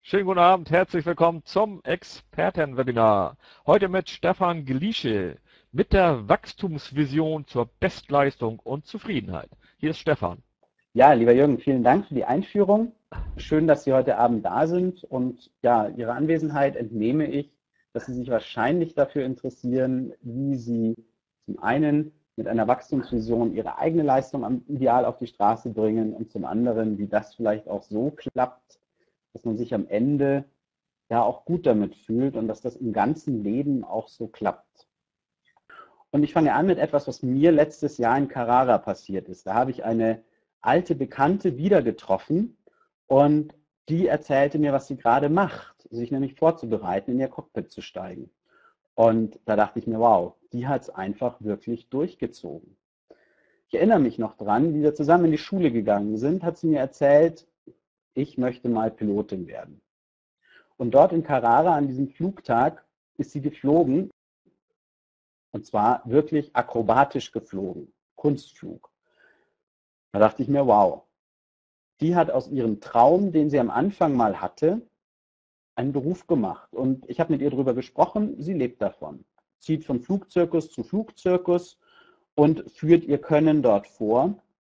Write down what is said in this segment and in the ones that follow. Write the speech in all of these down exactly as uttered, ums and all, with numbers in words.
Schönen guten Abend, herzlich willkommen zum Expertenwebinar. Heute mit Stefan Gliesche mit der Wachstumsvision zur Bestleistung und Zufriedenheit. Hier ist Stefan. Ja, lieber Jürgen, vielen Dank für die Einführung. Schön, dass Sie heute Abend da sind und ja, Ihrer Anwesenheit entnehme ich, dass Sie sich wahrscheinlich dafür interessieren, wie Sie zum einen mit einer Wachstumsvision Ihre eigene Leistung am Ideal auf die Straße bringen und zum anderen, wie das vielleicht auch so klappt, dass man sich am Ende ja auch gut damit fühlt und dass das im ganzen Leben auch so klappt. Und ich fange an mit etwas, was mir letztes Jahr in Carrara passiert ist. Da habe ich eine alte Bekannte wieder getroffen und die erzählte mir, was sie gerade macht, sich nämlich vorzubereiten, in ihr Cockpit zu steigen. Und da dachte ich mir, wow, die hat es einfach wirklich durchgezogen. Ich erinnere mich noch dran, wie wir zusammen in die Schule gegangen sind, hat sie mir erzählt, ich möchte mal Pilotin werden. Und dort in Carrara an diesem Flugtag ist sie geflogen, und zwar wirklich akrobatisch geflogen, Kunstflug. Da dachte ich mir, wow, die hat aus ihrem Traum, den sie am Anfang mal hatte, einen Beruf gemacht. Und ich habe mit ihr darüber gesprochen, sie lebt davon. Zieht von Flugzirkus zu Flugzirkus und führt ihr Können dort vor,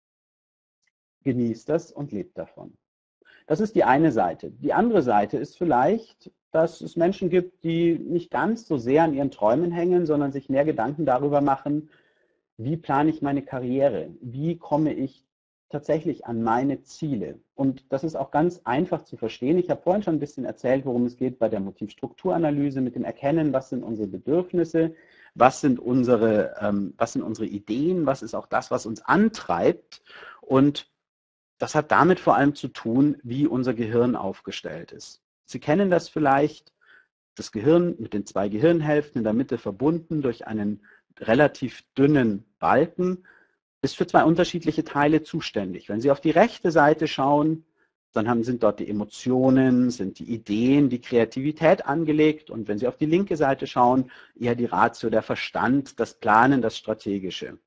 genießt das und lebt davon. Das ist die eine Seite. Die andere Seite ist vielleicht, dass es Menschen gibt, die nicht ganz so sehr an ihren Träumen hängen, sondern sich mehr Gedanken darüber machen, wie plane ich meine Karriere? Wie komme ich tatsächlich an meine Ziele? Und das ist auch ganz einfach zu verstehen. Ich habe vorhin schon ein bisschen erzählt, worum es geht bei der Motivstrukturanalyse, mit dem Erkennen, was sind unsere Bedürfnisse, was sind unsere, ähm, was sind unsere Ideen, was ist auch das, was uns antreibt. Und das hat damit vor allem zu tun, wie unser Gehirn aufgestellt ist. Sie kennen das vielleicht, das Gehirn mit den zwei Gehirnhälften in der Mitte verbunden durch einen relativ dünnen Balken, ist für zwei unterschiedliche Teile zuständig. Wenn Sie auf die rechte Seite schauen, dann haben, sind dort die Emotionen, sind die Ideen, die Kreativität angelegt. Und wenn Sie auf die linke Seite schauen, eher die Ratio, der Verstand, das Planen, das Strategische.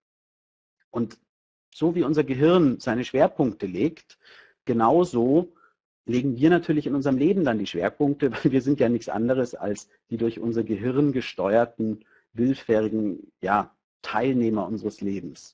Und so wie unser Gehirn seine Schwerpunkte legt, genauso legen wir natürlich in unserem Leben dann die Schwerpunkte, weil wir sind ja nichts anderes als die durch unser Gehirn gesteuerten, willfährigen ja, Teilnehmer unseres Lebens.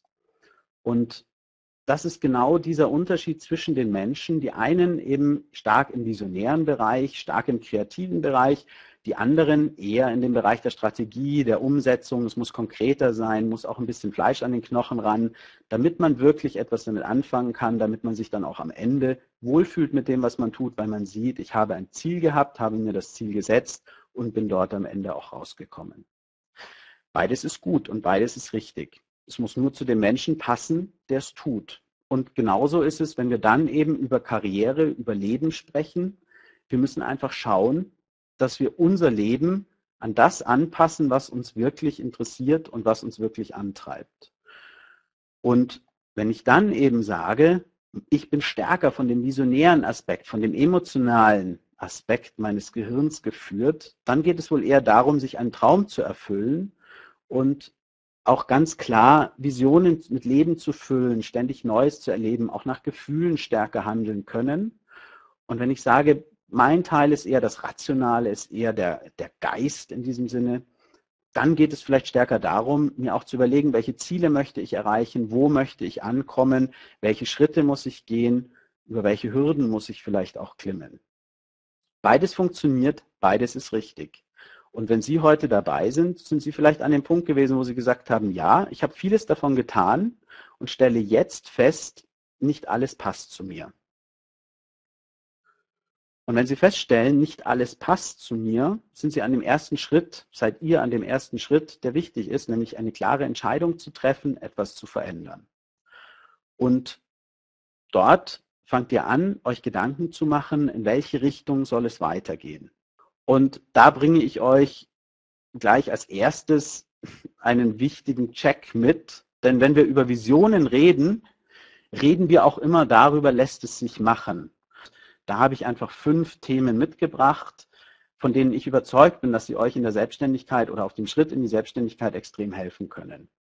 Und das ist genau dieser Unterschied zwischen den Menschen. Die einen eben stark im visionären Bereich, stark im kreativen Bereich, die anderen eher in dem Bereich der Strategie, der Umsetzung. Es muss konkreter sein, muss auch ein bisschen Fleisch an den Knochen ran, damit man wirklich etwas damit anfangen kann, damit man sich dann auch am Ende wohlfühlt mit dem, was man tut, weil man sieht, ich habe ein Ziel gehabt, habe mir das Ziel gesetzt und bin dort am Ende auch rausgekommen. Beides ist gut und beides ist richtig. Es muss nur zu dem Menschen passen, der es tut. Und genauso ist es, wenn wir dann eben über Karriere, über Leben sprechen. Wir müssen einfach schauen, dass wir unser Leben an das anpassen, was uns wirklich interessiert und was uns wirklich antreibt. Und wenn ich dann eben sage, ich bin stärker von dem visionären Aspekt, von dem emotionalen Aspekt meines Gehirns geführt, dann geht es wohl eher darum, sich einen Traum zu erfüllen und auch ganz klar Visionen mit Leben zu füllen, ständig Neues zu erleben, auch nach Gefühlen stärker handeln können. Und wenn ich sage, mein Teil ist eher das Rationale, ist eher der, der Geist in diesem Sinne, dann geht es vielleicht stärker darum, mir auch zu überlegen, welche Ziele möchte ich erreichen, wo möchte ich ankommen, welche Schritte muss ich gehen, über welche Hürden muss ich vielleicht auch klimmen. Beides funktioniert, beides ist richtig. Und wenn Sie heute dabei sind, sind Sie vielleicht an dem Punkt gewesen, wo Sie gesagt haben, ja, ich habe vieles davon getan und stelle jetzt fest, nicht alles passt zu mir. Und wenn Sie feststellen, nicht alles passt zu mir, sind Sie an dem ersten Schritt, seid ihr an dem ersten Schritt, der wichtig ist, nämlich eine klare Entscheidung zu treffen, etwas zu verändern. Und dort fangt ihr an, euch Gedanken zu machen, in welche Richtung soll es weitergehen. Und da bringe ich euch gleich als erstes einen wichtigen Check mit, denn wenn wir über Visionen reden, reden wir auch immer darüber, lässt es sich machen. Da habe ich einfach fünf Themen mitgebracht, von denen ich überzeugt bin, dass sie euch in der Selbstständigkeit oder auf dem Schritt in die Selbstständigkeit extrem helfen können.